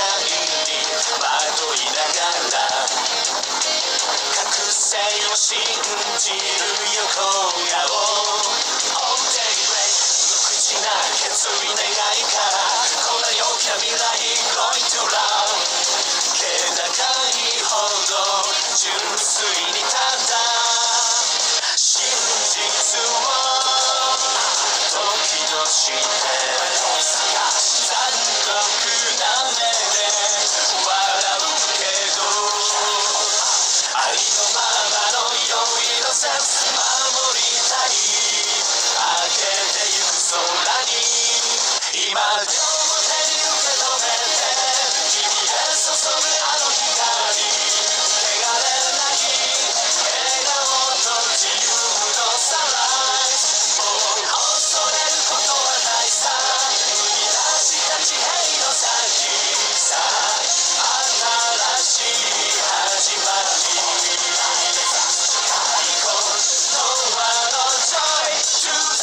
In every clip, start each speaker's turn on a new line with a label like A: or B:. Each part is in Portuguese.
A: に惑いながら覚醒を信じる横顔 Oh daybreak 無口な決意願いからこの陽気な未来 Going to love 気高いほど純粋にただ真実を時として残酷な目で笑うけどありのままの良いのセンス守りたい開けてゆく空に今両手に受け止めて君へ注ぐあの光汚れない笑顔と自由のサライズもう恐れることはないさ生み出した地平の先さ新しい始まり最高のあの Joy to the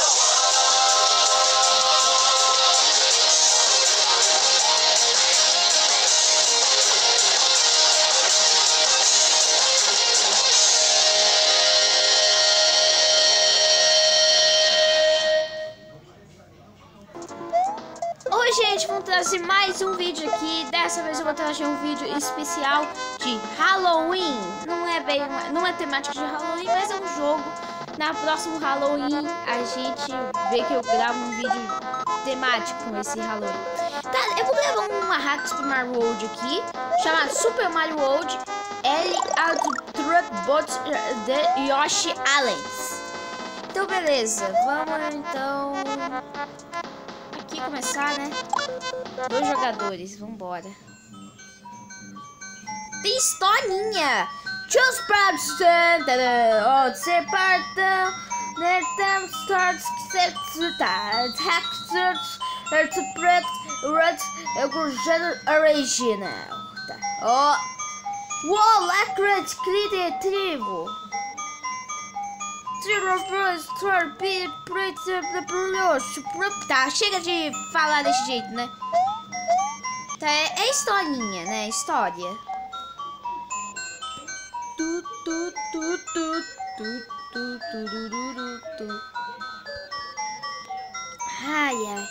B: Oi gente, vamos trazer mais um vídeo aqui. Dessa vez eu vou trazer um vídeo especial de Halloween. Não é temática de Halloween, mas é um jogo. Na próxima Halloween a gente vê que eu gravo um vídeo temático com esse Halloween. Tá, eu vou gravar uma hack Super Mario World aqui, chamada Super Mario World L Bot de Yoshi Islands. Então beleza, vamos então aqui começar, né? 2 jogadores, vambora. Tem historinha! Just press separtam, netam starts original. Tá. Ó. Uou, lacrante criativo. Tá, chega de falar desse jeito, né? Tá, é historinha, né? História. Ai, ai.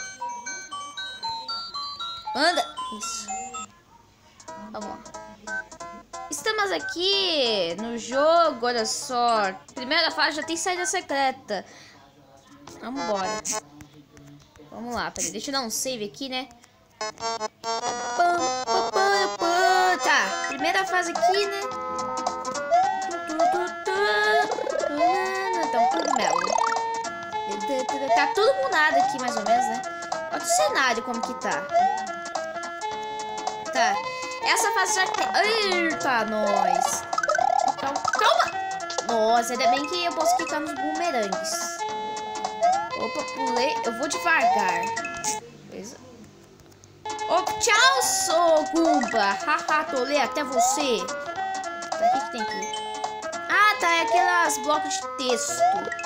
B: Anda. Isso. Vamos lá. Estamos aqui no jogo, olha só. Primeira fase já tem saída secreta. Vambora. Vamos lá, peraí, deixa eu dar um save aqui, né? Tá, primeira fase aqui, né? Tá um cogumelo. Tá tudo mudado aqui, mais ou menos, né? Olha o cenário como que tá. Tá. Essa fase já tem... Eita, nós. Calma. Nossa, ainda bem que eu posso clicar nos bumerangues. Opa, pulei. Eu vou devagar. Beleza. Opa, tchau, sou Gumba. Haha, tolei até você. Tá, o que tem aqui? Ah, tá, é aquelas blocos de texto.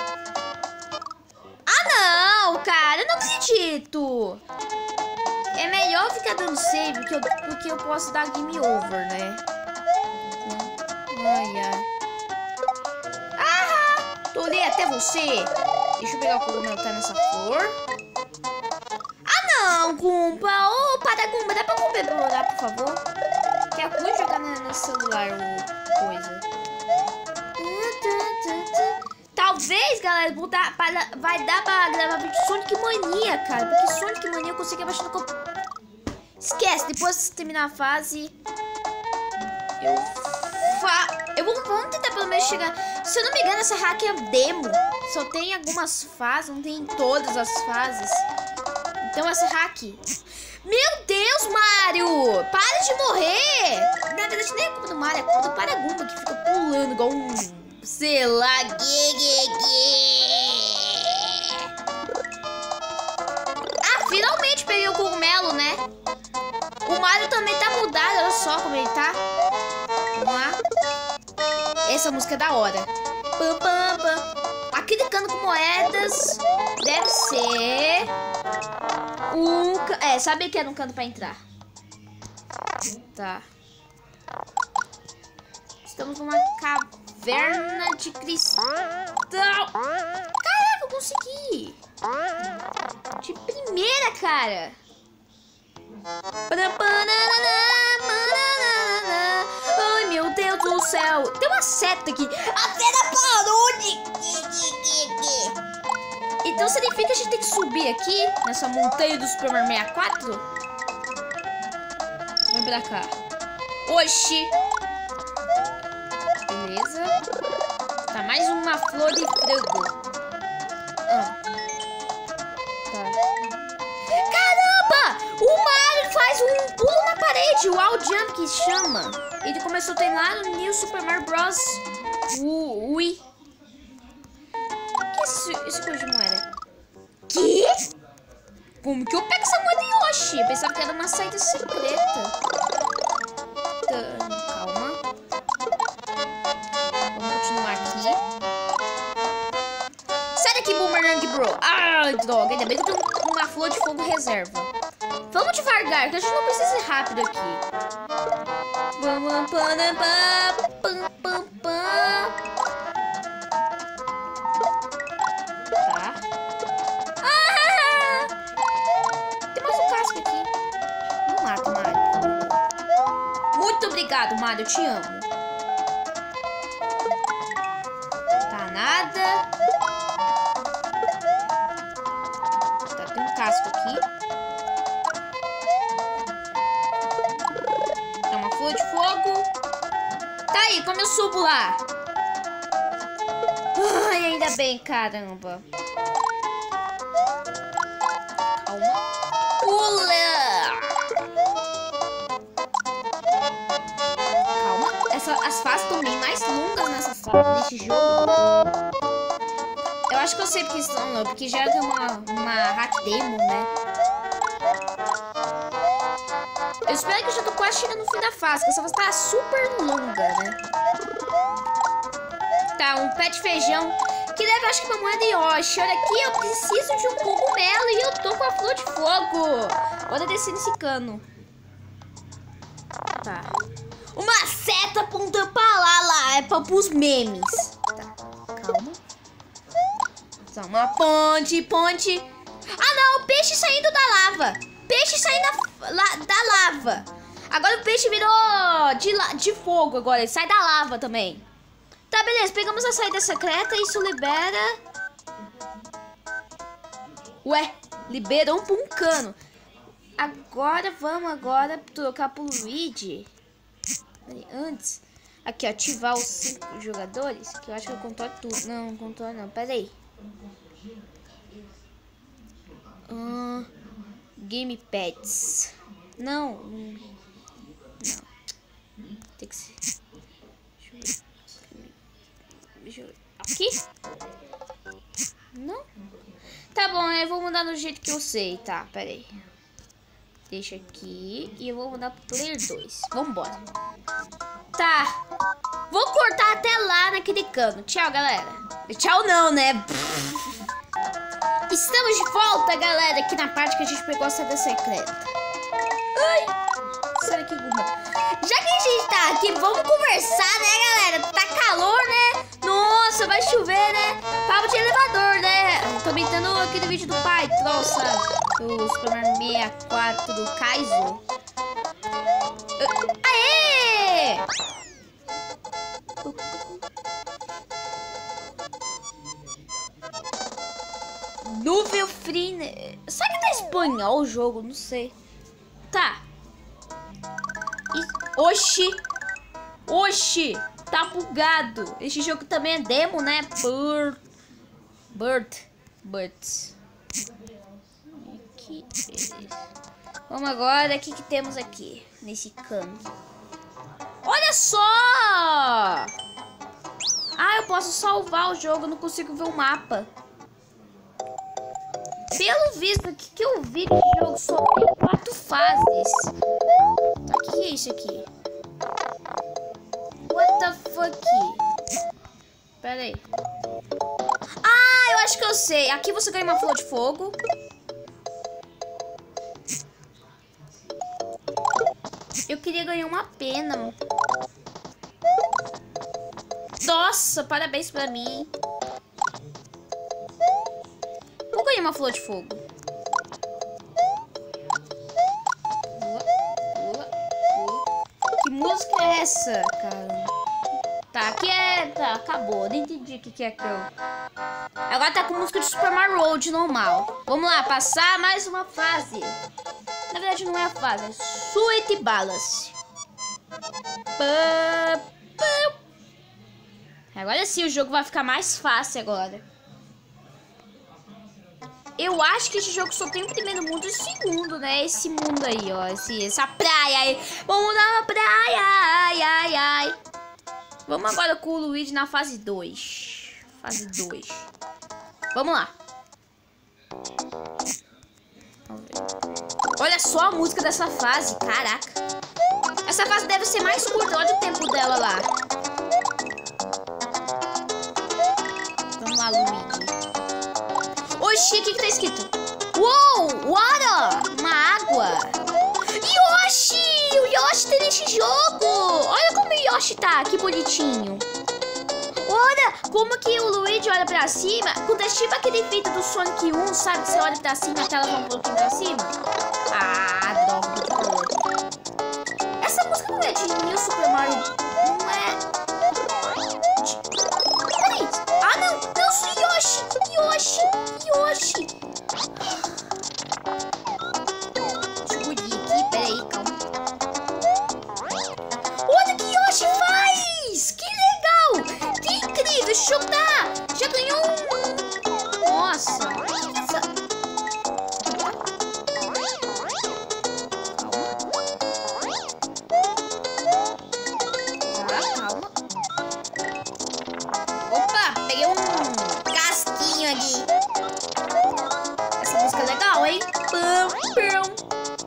B: Ah, não, cara, eu não acredito. É melhor ficar dando save porque eu posso dar game over, né? Ai, ai. Ah, tolei até você. Deixa eu pegar o cogumelo que tá nessa flor. Ah, não, Gumba. Ô, para, Gumba. Dá pra comemorar, por favor? Que é ruim jogar no celular ou coisa. Talvez, galera, vai dar pra gravar vídeo de Sonic Mania, cara. Porque Sonic Mania eu consigo abaixar no computador. Esquece, depois de terminar a fase, vamos tentar pelo menos chegar. Se eu não me engano, essa hack é demo. Só tem algumas fases, não tem todas as fases. Então essa hack... Meu Deus, Mario! Para de morrer! Na verdade, nem é culpa do Mario, é culpa do Paragumba que fica pulando igual um... sei lá... Ah, finalmente peguei o cogumelo, né? O Mario também tá mudado, olha só como ele tá. Vamos lá. Essa música é da hora. Pam, pam, pam. Aquele cano com moedas deve ser um... É, sabia que era um cano pra entrar. Tá. Estamos numa caverna de cristal. Caraca, eu consegui. De primeira, cara. Ai, meu Deus do céu. Tem uma seta aqui. A seta parou de... Então significa que a gente tem que subir aqui, nessa montanha do Super Mario 64? Vem pra cá. Oxi. Beleza. Tá, mais uma flor de frango. Tá. Caramba! O Mario faz um pulo na parede, o wall jump que chama. Ele começou a treinar no New Super Mario Bros. Wii. Esse coisa de moeda. Que? Como que eu pego essa moeda de Yoshi? Eu pensava que era uma saída secreta. Calma. Vamos continuar aqui. Sai daqui, Boomerang Bro. Ai, droga. Ainda bem que eu tenho uma flor de fogo reserva. Vamos devagar, que a gente não precisa ir rápido aqui. Vamos, obrigado, Mario, eu te amo. Tá nada. Tá, tem um casco aqui. Tá uma flor de fogo. Tá aí, como eu subo lá? Ai, ainda bem, caramba. Calma. Pula! As fases estão bem mais longas nesse jogo. Eu acho que eu sei porque estão, não, porque já tem uma hack demo, né? Eu espero que eu já tô quase chegando no fim da fase, porque essa fase tá super longa, né? Tá, um pé de feijão que leva, acho que uma moeda de Yoshi. Olha aqui, eu preciso de um cogumelo e eu tô com a flor de fogo. Bora descer nesse cano. Tá. Uma seta apontando pra lá, é pra pros memes. Tá, calma. Só uma ponte. Ah, não, o peixe saindo da lava. Peixe saindo da lava. Agora o peixe virou de fogo agora, ele sai da lava também. Tá, beleza, pegamos a saída secreta, isso libera... Ué, liberou pra um cano. Agora, vamos trocar pro Luigi. Antes, aqui, ativar os 5 jogadores, que eu acho que eu controlo tudo. Não controlo não, pera aí. Gamepads. Não. Tem que ser. Deixa eu ver. Aqui? Não? Tá bom, eu vou mudar do jeito que eu sei, tá, pera aí. Deixa aqui e eu vou mudar pro Player 2. Vambora. Tá. Vou cortar até lá naquele cano. Tchau, galera. Tchau não, né? Estamos de volta, galera, aqui na parte que a gente pegou a saída secreta. Ai. Sai daqui, Guma. Já que a gente tá aqui, vamos conversar, né, galera? Tá calor, né? Nossa, vai chover, né? Papo de elevador, né? Tô imitando aquele vídeo do pai, troça. Do Super Mario 64, do Kaizo. Aê! Nuvem Free. Será que tá em espanhol o jogo? Não sei. Tá. Oxi. Tá bugado. Esse jogo também é demo, né? Bird. Aqui, beleza. Vamos agora. O que temos aqui? Nesse cano. Olha só! Ah, eu posso salvar o jogo. Não consigo ver o mapa. Pelo visto, o que eu vi desse jogo só tem 4 fases. Tá, o que é isso aqui? What the fuck? Pera aí. Ah, eu acho que eu sei. Aqui você ganha uma flor de fogo. Eu queria ganhar uma pena. Nossa, parabéns pra mim. Vou ganhar uma flor de fogo. Pula. Que música é essa, cara? Tá, quieta. Acabou. Nem entendi o que é aquilo. Agora tá com música de Super Mario World normal. Vamos lá, passar mais uma fase. Na verdade não é a fase, é Sweet Balance. Agora sim o jogo vai ficar mais fácil agora. Eu acho que esse jogo só tem o primeiro mundo e o segundo, né? Esse mundo aí, ó. Essa praia aí. Vamos na praia. Ai, ai, ai. Vamos agora com o Luigi na fase 2. Fase 2. Vamos lá. Vamos ver. Olha só a música dessa fase. Caraca. Essa fase deve ser mais curta. Olha o tempo dela lá. Vamos lá, Luigi. Oxi, o que tá escrito? Uou, water! Uma água. Yoshi! O Yoshi tem nesse jogo. Olha como o Yoshi tá. Que bonitinho. Olha como que o Luigi olha pra cima. Quando é tipo aquele efeito do Sonic 1, sabe? Que você olha pra cima e a tela vai um pouquinho pra cima. Ah, droga. Essa música não é de New Super Mario. Não é... Peraí. Ah, não. Não, Yoshi. Yoshi. Yoshi. Deixa eu fugir aqui. Peraí, calma. Olha o que Yoshi faz. Que legal. Que incrível. Esse jogo tá... Já ganhou um... Nossa. Calma. Opa, peguei um casquinho aqui. Essa música é legal, hein? Pum, pum.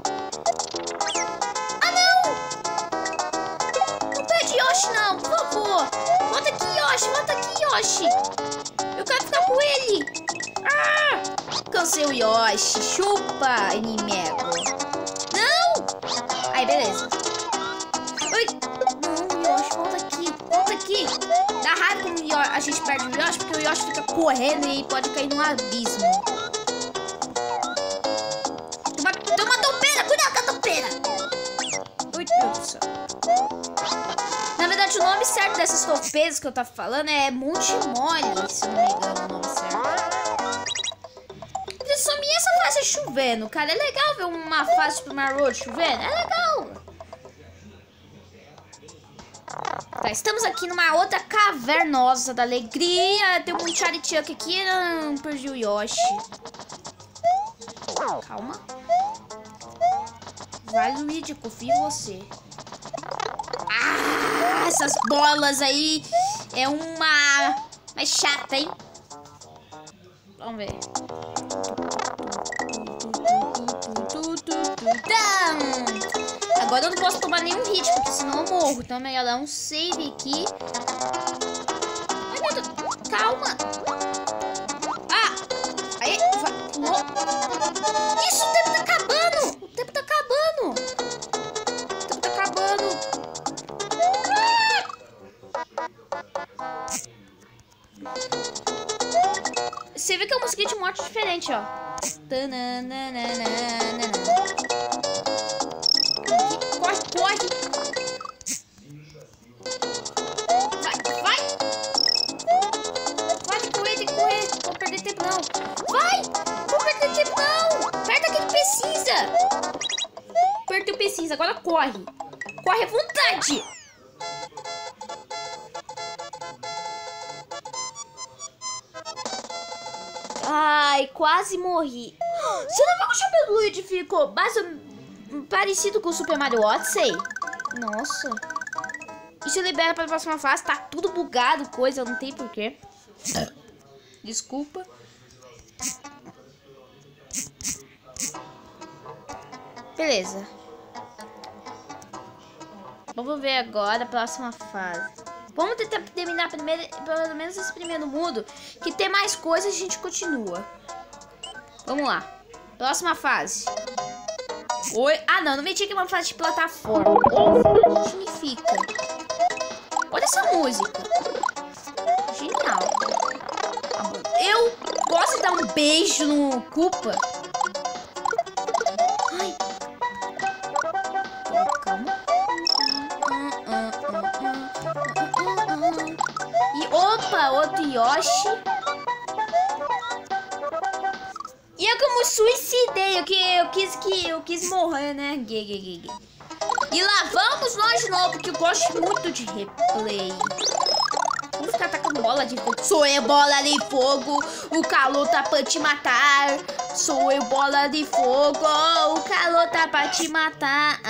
B: Ah, não! Não perde Yoshi, não, por favor. Volta aqui, Yoshi. Volta aqui, Yoshi. Eu quero ficar com ele. Ah! Cansei o Yoshi. Chupa, inimigo. Não! Aí, beleza. Ai. Não, Yoshi, volta aqui. Volta aqui. Dá raiva quando a gente perde o Yoshi, porque o Yoshi fica correndo e pode cair num abismo. Tem uma topeira. Cuidado com a topeira. Ui, meu Deus do céu. Na verdade, o nome certo dessas topeiras que eu tava falando é Monte Mole, se não me engano o nome certo. Só minha essa fase chovendo, cara. É legal ver uma fase Super Mario World chovendo. É legal. Tá, estamos aqui numa outra cavernosa da alegria. Tem um Charichuck aqui. Não perdi o Yoshi. Calma. Vai, Luigi, confio em você. Ah, essas bolas aí é uma mais chata, hein? Vamos ver. Agora eu não posso tomar nenhum hit, porque senão eu morro. Então é melhor dar um save aqui. Ai, meu Deus. Calma. Ah! Aí, pulou. Isso, o tempo tá acabando. O tempo tá acabando. O tempo tá acabando. Você vê que é uma musiquinha de morte diferente, ó. Corre. Vai. Tem que correr. Não vou perder tempo, não. Vai. Não vou perder tempo, não. Aperta quem precisa. Aperta o precisa. Agora corre. Corre à vontade. Ai, quase morri. Você não viu que o chapéu do Luigi ficou parecido com o Super Mario Odyssey? Nossa. Isso libera para a próxima fase. Tá tudo bugado, coisa. Não tem porquê. Desculpa. Beleza. Vamos ver agora a próxima fase. Vamos tentar terminar pelo menos esse primeiro mundo. Que tem mais coisas, a gente continua. Vamos lá. Próxima fase. Oi? Ah, não me diga que é uma fase de plataforma. O que significa? Olha essa música. Genial. Eu gosto de dar um beijo no Koopa. Ai. Calma. E opa, outro Yoshi. E eu como suicidei, eu quis morrer, né? E lá vamos nós de novo, porque eu gosto muito de replay. Vamos ficar atacando bola de fogo. Sou eu, bola de fogo, o calor tá pra te matar. Sou eu, bola de fogo, o calor tá pra te matar.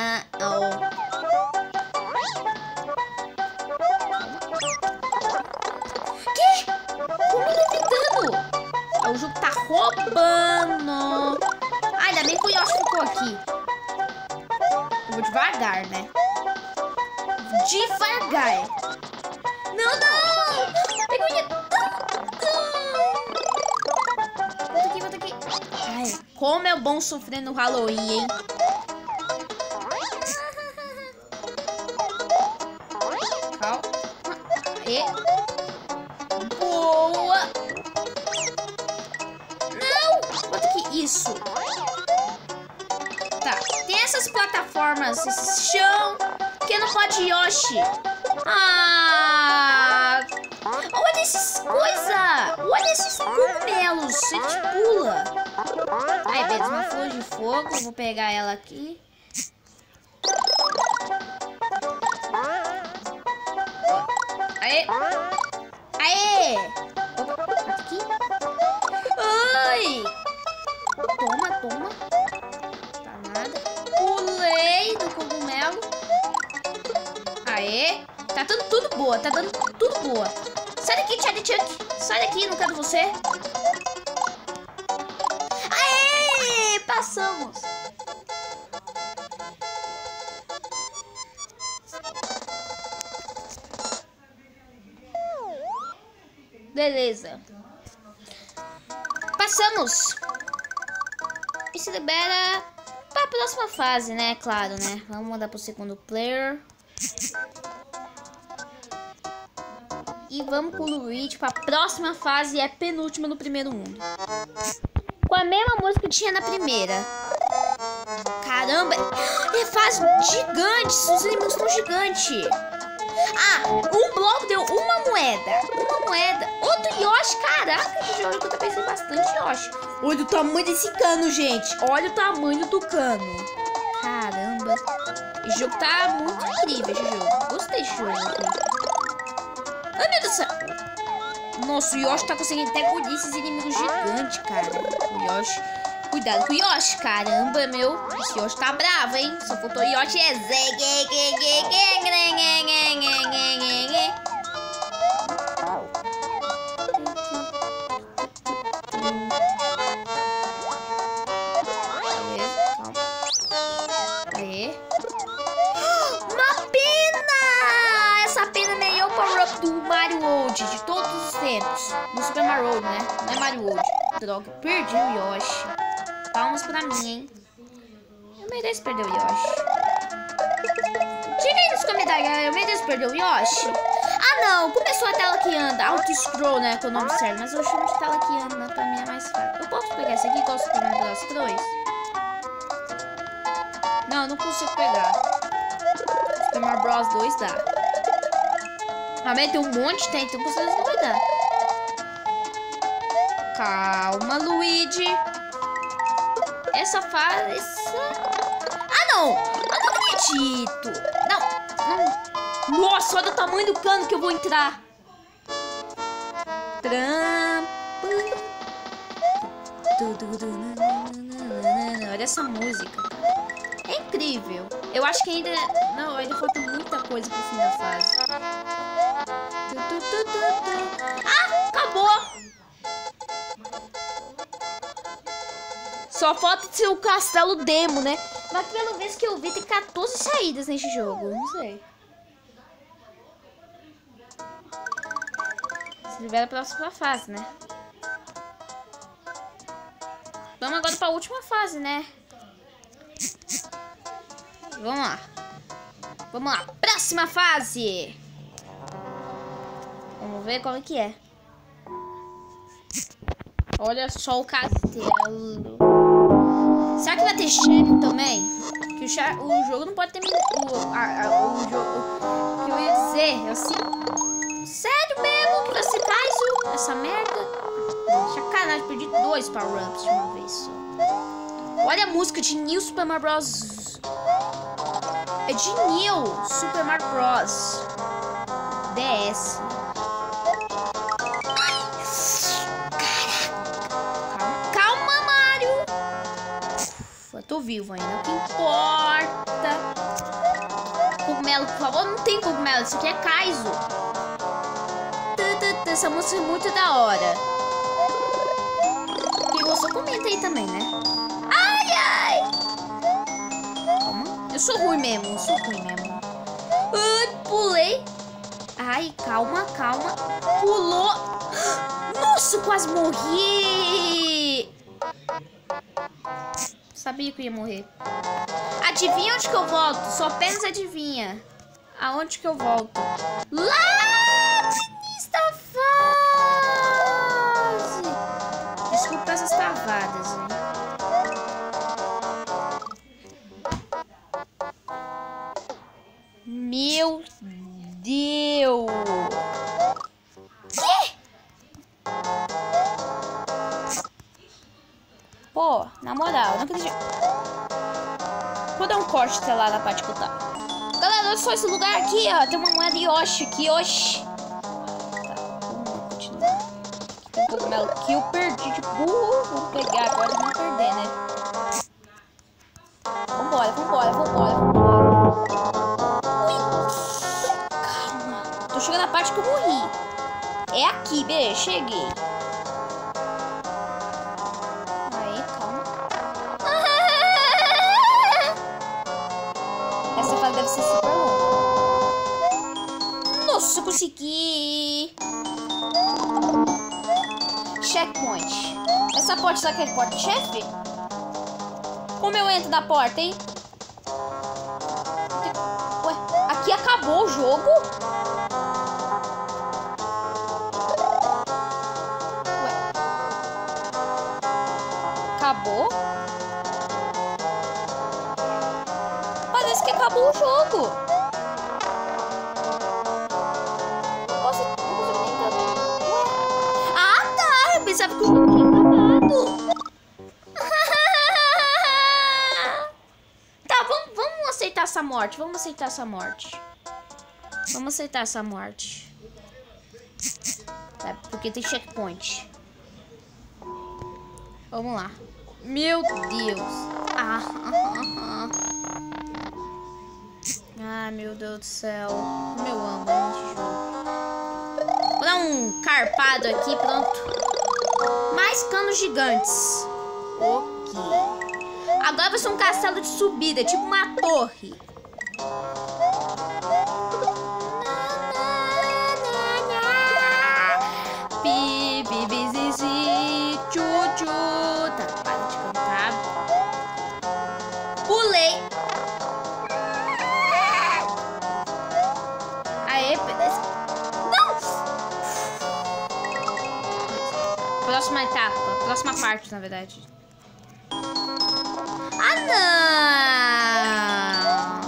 B: Que? Como eu tô evitando? O jogo tá roubando. Ai, ainda bem que o Yoshi ficou aqui. Eu vou devagar, né? Devagar. Não! Volta aqui. Ai, como é bom sofrer no Halloween, hein? Calma. E... boa! Não! Volta aqui. Isso. Tá. Tem essas plataformas, esse chão, que não pode Yoshi. Olha esses olha esses cogumelos. Ele te pula. Ai, beleza, uma flor de fogo. Vou pegar ela aqui. Aê. Opa, aqui. Ai. Toma. Tá nada. Pulei do cogumelo. Aê. Tá dando tudo boa, Sai daqui, Charlie Chuck. Sai daqui, não quero você. Aê! Passamos. Beleza. Passamos. E se libera pra próxima fase, né? Claro, né? Vamos mandar pro segundo player. E vamos com o Luigi pra próxima fase. E é penúltima no primeiro mundo. Com a mesma música que tinha na primeira. Caramba. É fase gigante. Os inimigos estão gigantes. Um bloco deu uma moeda. Outro Yoshi. Caraca, que jogo que eu pensei bastante Yoshi. Olha o tamanho desse cano, gente. Olha o tamanho do cano. Caramba. Esse jogo tá muito incrível, esse jogo. Gostei desse jogo aqui. Ai, meu Deus do céu. Nossa, o Yoshi tá conseguindo até engolir esses inimigos gigantes, cara. O Yoshi... cuidado com o Yoshi, caramba, meu. Esse Yoshi tá bravo, hein? Só faltou o Yoshi. Beleza, calma. Aê. Uma pena! Essa pena nem é o power-up do Mario World de todos os tempos. No Super Mario World, né? Não é Mario World. Droga, perdi o Yoshi. Palmas pra mim, hein? Eu mereço perder o Yoshi. Diga aí nos comentários, eu mereço perder o Yoshi? Não, começou a tela que anda. Auto-scroll, né, que é o nome certo. Mas eu chamo de tela que anda, pra mim é mais fácil. Eu posso pegar esse aqui, igual o Super Mario Bros. 2? Não, eu não consigo pegar. Super Mario Bros. 2 dá. Mas tem um monte de tempo, então com certeza não vai dar. Calma, Luigi. Essa fase... não! Eu não acredito! Não! Nossa, olha o tamanho do cano que eu vou entrar! Olha essa música. É incrível. Eu acho que ainda... não, ainda falta muita coisa pro fim da fase. Acabou! Só falta ser o castelo demo, né? Mas pelo menos que eu vi, tem 14 saídas nesse jogo. Não sei. Se libera a próxima fase, né? Vamos agora pra última fase, né? Vamos lá. Vamos lá. Próxima fase. Vamos ver qual é que é. Olha só o castelo. Será que vai ter chefe também? Que o jogo não pode terminar. O jogo. O que eu ia dizer? Eu assim. Sério mesmo? Que vai ser Kaizo? Essa merda? Sacanagem, perdi 2 power-ups de uma vez só. Olha a música de New Super Mario Bros. É de New Super Mario Bros. DS. Calma, Mario. Eu tô vivo ainda. O que importa? Cogumelo, por favor. Não tem cogumelo. Isso aqui é Kaizo. Essa música é muito da hora. Quem gostou, comenta aí também, né? Ai, ai. Calma. Eu sou ruim mesmo. Ai, pulei. Ai, calma. Pulou. Nossa, quase morri. Sabia que eu ia morrer. Adivinha onde que eu volto? Só apenas adivinha. Aonde que eu volto? Lá nesta fase. Desculpa essas travadas, hein? Meu Deus. Que? Pô, na moral, não acredito. Vou dar um corte até lá na parte que eu tava. Galera, olha só esse lugar aqui, ó. Tem uma moeda Yoshi aqui, Yoshi. Tá, vamos continuar. Aqui tem um cogumelo que eu perdi de burro. Vou pegar agora e não perder, né? Vambora. Ui. Calma. Tô chegando na parte que eu morri. É aqui, bebê. Cheguei. Aí, calma. Essa fase deve ser super longa. Nossa, eu consegui. Checkpoint. Essa porta, será que é porta-chefe? Como eu entro na porta, hein? Ué, aqui acabou o jogo? Ué. Acabou? Parece que acabou o jogo. Não consigo nem entender. Ué. Ah, tá. Eu pensava que o jogo tinha acabado. Vamos aceitar essa morte. Tá, porque tem checkpoint. Vamos lá. Meu Deus. Ah, meu Deus do céu. Como eu amo esse jogo. Vou dar um carpado aqui, pronto. Mais canos gigantes. Ok. Agora vai ser um castelo de subida, tipo uma torre. Tá, para de cantar. Pulei. Aê, beleza. Não! Próxima etapa. Próxima parte, na verdade. Ah, não!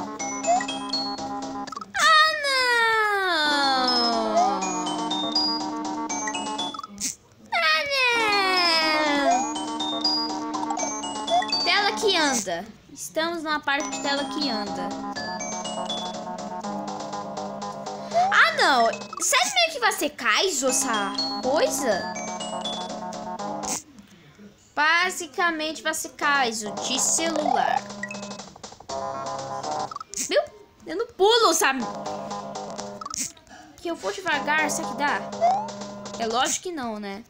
B: Tela que anda. Estamos numa parte de tela que anda. Ah, não! Sério mesmo que vai ser Kaizo essa coisa? Basicamente vai ser Kaizo de celular. Viu? Eu não pulo, sabe? Que eu for devagar, será que dá? É lógico que não, né?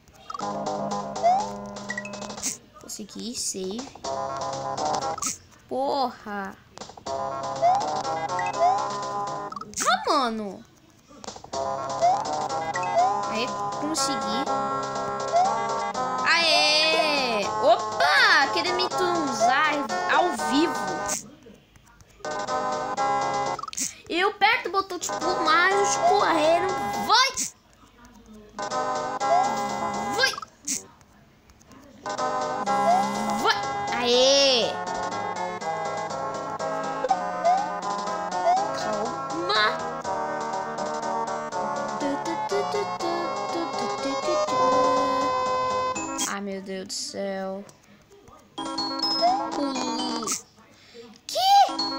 B: Consegui, save. Porra. Ah, mano. Aí, consegui. Aê! Opa! Querendo me usar ao vivo. Eu aperto o botão tipo Mario correndo. Vai! Vai! Vai! Aê! Calma! Ai, meu Deus do céu. Que?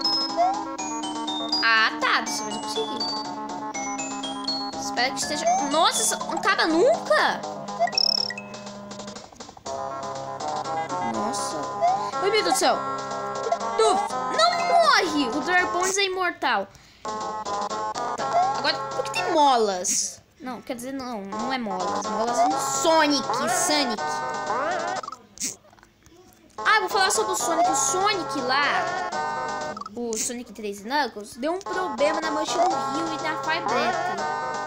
B: Ah, tá. Dessa vez eu consegui. Espero que esteja... Nossa, isso não acaba nunca. Nossa. Ai, meu Deus do céu. Não morre. O Dragones é imortal. Tá. Agora, por que tem molas? Não, quer dizer, não é molas. Molas é no Sonic. Ah, vou falar sobre o Sonic. O Sonic lá, o Sonic 3 Knuckles, deu um problema na mancha do rio e na Fire Battle.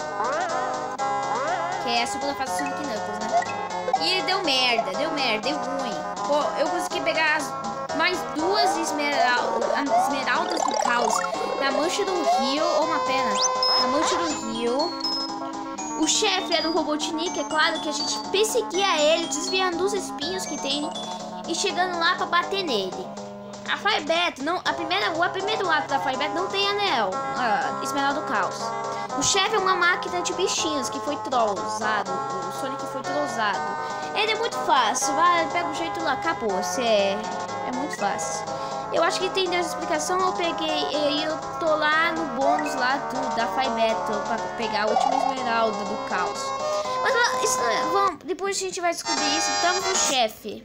B: Que é a segunda fase do Sonic Knuckles, né? E deu merda, deu ruim. Pô, eu consegui pegar mais duas esmeraldas do caos na mancha do rio. Oh, uma pena. Na mancha do rio. O chefe era o Robotnik, é claro que a gente perseguia ele, desviando dos espinhos que tem e chegando lá pra bater nele. A Fire Battle, o primeiro ato da Fire Battle não tem anel, Esmeralda do Caos. O chefe é uma máquina de bichinhos que foi trollzado, o Sonic foi trollzado. Ele é muito fácil, vai, pega o jeito lá, acabou, é muito fácil. Eu acho que tem essa explicação, eu peguei, e eu tô lá no bônus lá da Fire Battle pra pegar a última esmeralda do caos. Mas isso, depois a gente vai descobrir isso, estamos no chefe.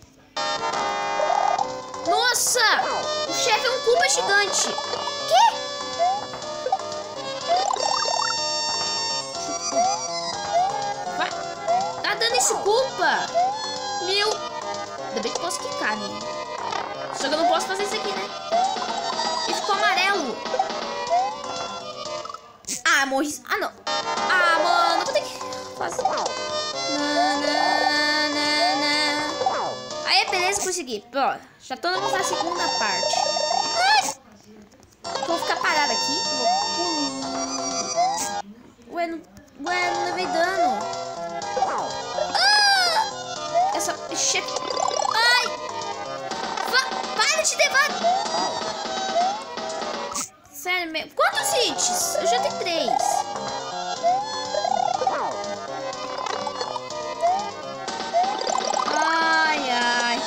B: Nossa! O chefe é um Koopa gigante. Que? Vai. Tá dando esse Koopa? Meu... Ainda bem que eu posso quicar nele. Só que eu não posso fazer isso aqui, né? E ficou amarelo. Ah, morri. Ah, não. Ah, mano. Vou ter que fazer. Aí, beleza, consegui. Ó, já tô na segunda parte. Ai! Vou ficar parada aqui. Ué, não levei dano. Ah! Essa chefe. Ai! Para de levar! Sério mesmo? Quantos hits? Eu já tenho 3. Ai, ai.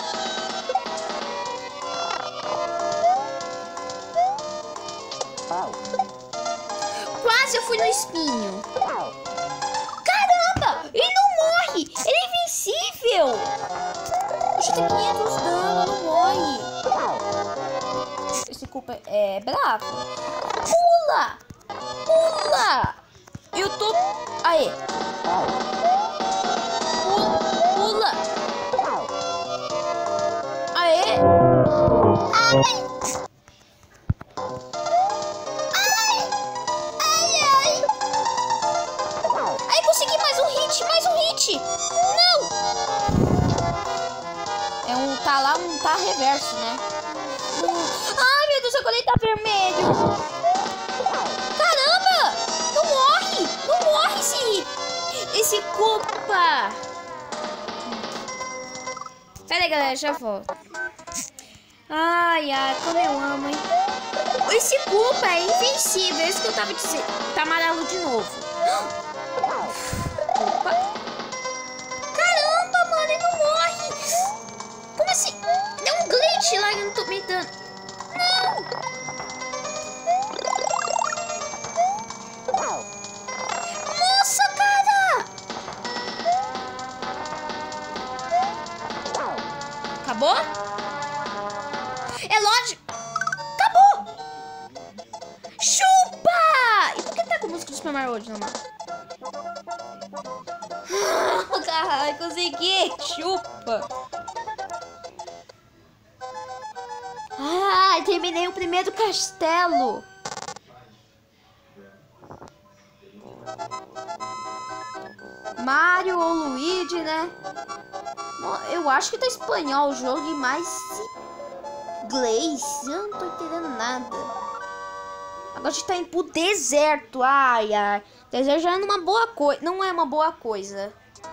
B: Quase eu fui no espinho. Caramba! Ele não morre! Ele é invencível! Eu já tenho 500 dano, não morre. Esse Koopa é bravo. Pula! Pula! Eu tô... Aê! Pula! Aê! Ai! Ai, consegui mais um hit! Não! Tá reverso, né? Ai, meu Deus, agora ele tá vermelho. Caramba! Não morre esse Koopa. Pera aí, galera, já volto. Ai, como eu amo, hein? Esse Koopa é invencível, é isso que eu tava dizendo. Tá amarelo de novo. Opa. Caramba, mano, ele não morre. Como assim? Deu um glitch lá e eu não tô me dando. Não! Nossa, cara! Acabou? É lógico. Acabou! Chupa! E por que tá com a música do Super Mario World normal? Caralho, consegui! Chupa! Ah, terminei o primeiro castelo. Mario ou Luigi, né? Eu acho que tá espanhol o jogo, mas se inglês? Eu não tô entendendo nada. Agora a gente tá indo pro deserto. Ai, ai. Deserto já é uma boa coisa. Não é uma boa coisa.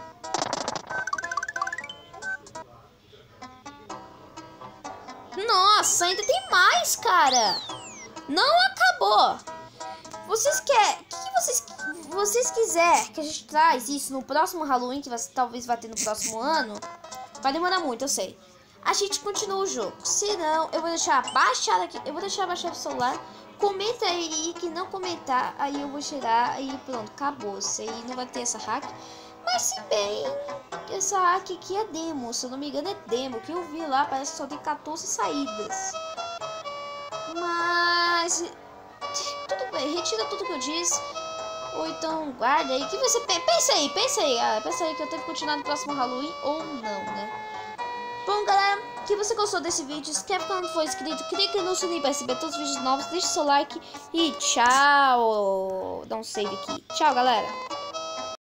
B: Nossa, ainda tem mais, cara. Não acabou. Vocês querem... que vocês quiserem que a gente traz isso no próximo Halloween, que talvez vai ter no próximo ano, vai demorar muito, eu sei. A gente continua o jogo. Se não, eu vou deixar baixado aqui. Eu vou deixar baixado o celular. Comenta aí, que não comentar, aí eu vou tirar, aí pronto, acabou. Isso aí não vai ter essa hack. Mas se bem, essa hack aqui é demo, se eu não me engano é demo. O que eu vi lá parece que só tem 14 saídas. Mas tudo bem, retira tudo que eu disse. Ou então guarda aí, que você pensa aí, pensa aí que eu tenho que continuar no próximo Halloween ou não, né? Bom, galera, que você gostou desse vídeo, se quer ficar não for inscrito, clique no sininho para receber todos os vídeos novos, deixe seu like e tchau. Dá um save aqui. Tchau, galera.